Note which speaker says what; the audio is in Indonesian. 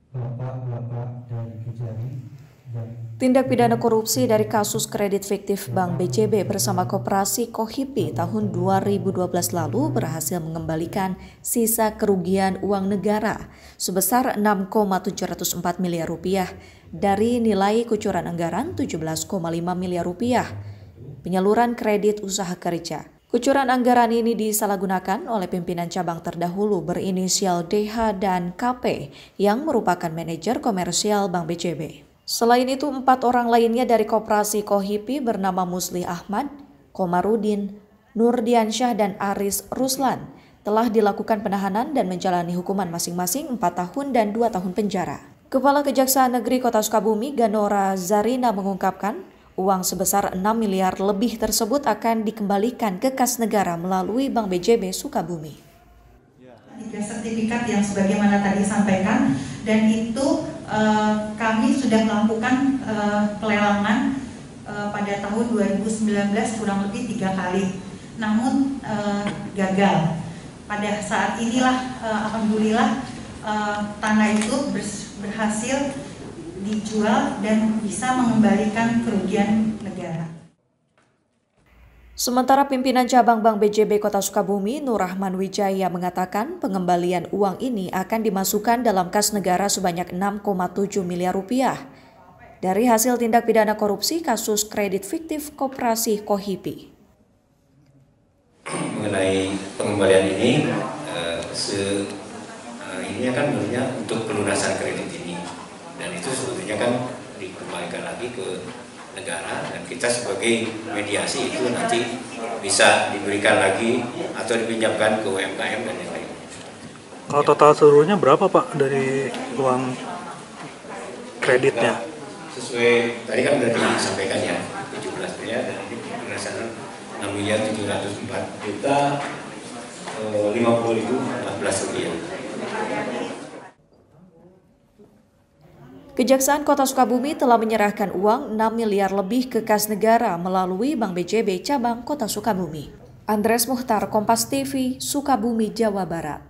Speaker 1: bapak-bapak dari Kejari dan
Speaker 2: Tindak pidana korupsi dari kasus kredit fiktif Bank BJB bersama Koperasi Kohipi tahun 2012 lalu berhasil mengembalikan sisa kerugian uang negara sebesar 6,704 miliar rupiah dari nilai kucuran anggaran 17,5 miliar rupiah penyaluran kredit usaha kerja. Kucuran anggaran ini disalahgunakan oleh pimpinan cabang terdahulu berinisial DH dan KP yang merupakan manajer komersial Bank BJB. Selain itu, 4 orang lainnya dari Koperasi Kohipi bernama Muslih Ahmad, Komarudin, Nurdiansyah, dan Aris Ruslan telah dilakukan penahanan dan menjalani hukuman masing-masing 4 tahun dan 2 tahun penjara. Kepala Kejaksaan Negeri Kota Sukabumi, Ganora Zarina, mengungkapkan uang sebesar 6 miliar lebih tersebut akan dikembalikan ke kas negara melalui Bank BJB Sukabumi.
Speaker 3: 3 sertifikat yang sebagaimana tadi disampaikan, dan itu kami sudah melakukan pelelangan pada tahun 2019 kurang lebih 3 kali, namun gagal. Pada saat inilah alhamdulillah tanah itu berhasil dijual dan bisa mengembalikan kerugian negara.
Speaker 2: Sementara pimpinan cabang Bank BJB Kota Sukabumi, Nur Rahman Wijaya, mengatakan pengembalian uang ini akan dimasukkan dalam kas negara sebanyak 6,7 miliar rupiah dari hasil tindak pidana korupsi kasus kredit fiktif Koperasi Kohipi.
Speaker 4: Mengenai pengembalian ini, ini kan sebenarnya untuk pelunasan kredit ini, dan itu sebetulnya kan dikembalikan lagi ke negara, dan kita sebagai mediasi itu nanti bisa diberikan lagi atau dipinjamkan ke UMKM dan yang lain.
Speaker 5: Kalau total seluruhnya berapa Pak dari uang kreditnya?
Speaker 4: Sesuai tadi kan sudah disampaikan ya, 17 miliar, dan ini pelunasan 6 miliar 704 juta 50.014 rupiah.
Speaker 2: Kejaksaan Kota Sukabumi telah menyerahkan uang 6 miliar lebih ke kas negara melalui Bank BJB cabang Kota Sukabumi. Andres Muhtar, Kompas TV, Sukabumi, Jawa Barat.